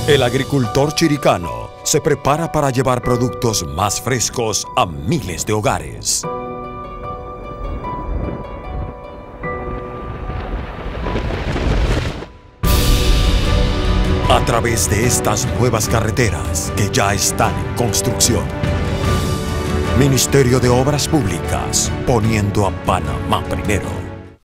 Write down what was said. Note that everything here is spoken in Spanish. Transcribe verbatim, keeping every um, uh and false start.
El agricultor chiricano se prepara para llevar productos más frescos a miles de hogares. A través de estas nuevas carreteras que ya están en construcción. Ministerio de Obras Públicas, poniendo a Panamá primero.